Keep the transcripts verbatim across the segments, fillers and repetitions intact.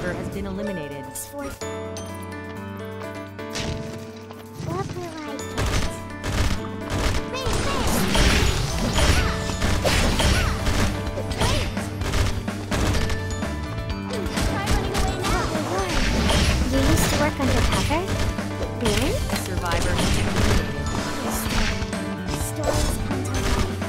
survivor has been eliminated. What will I get? You used to work undercover? Really? A survivor has been eliminated. Stories come to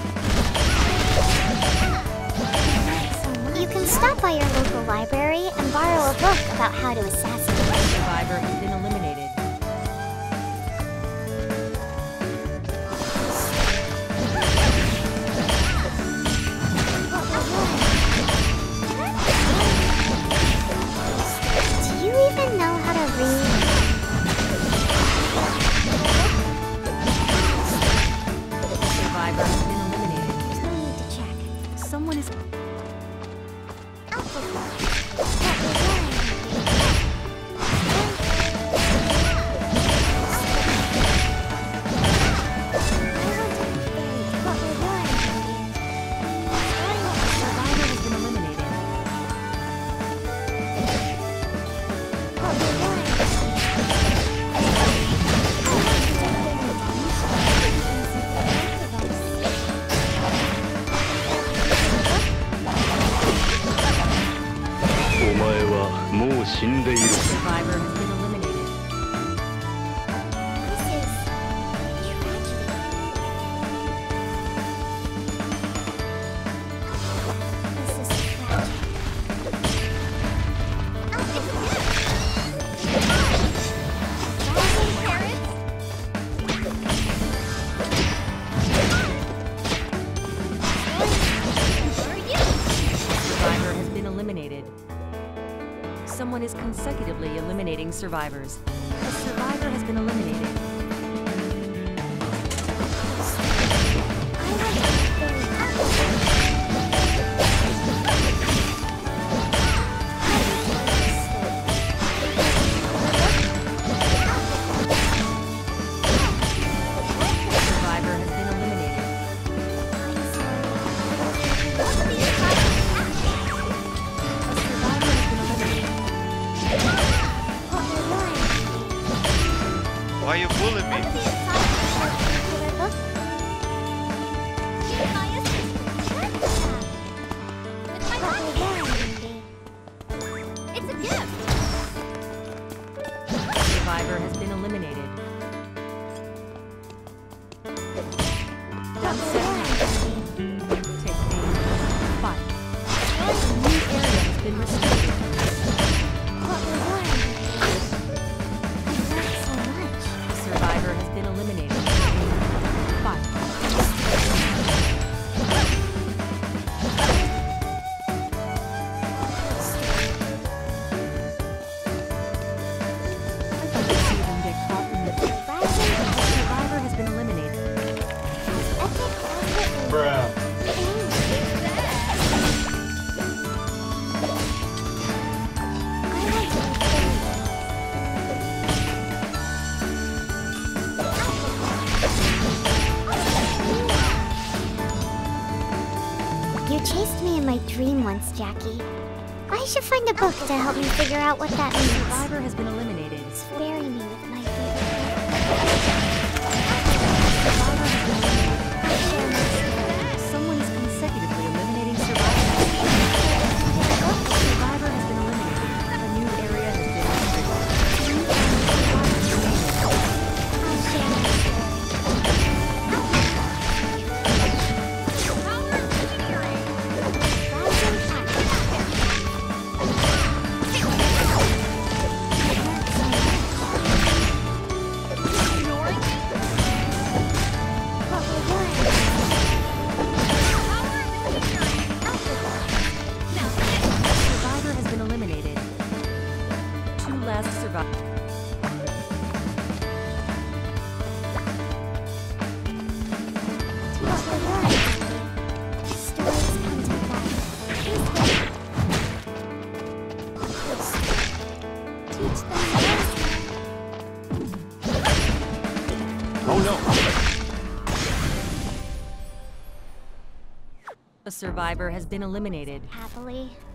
life. You can stop by your local library and borrow a book about how to assassinate. A survivor has been eliminated. Do you even know how to read? Survivor has been eliminated. There's no need to check. Someone is... Survivor has been eliminated. Survivor has been eliminated. Survivor has been eliminated. Someone is consecutively eliminating survivors. A survivor has been eliminated. Survivor has been eliminated. A survivor has been eliminated. Why you bullying me? It's a gift. Survivor has been eliminated. One second. Take aim. Fight. A new area has been restricted. A survivor has been eliminated. Fight. I'd like to see them get caught in the... A survivor has been eliminated. Bruh. You chased me in my dream once, Jackie. I should find a book to help me figure out what that A means. survivor has been eliminated. Bury me with my Someone is consecutively eliminating survivors. A survivor has been eliminated. A new area has been restricted. Survivor has been eliminated. Two last survivors. Oh no! A survivor has been eliminated. Happily.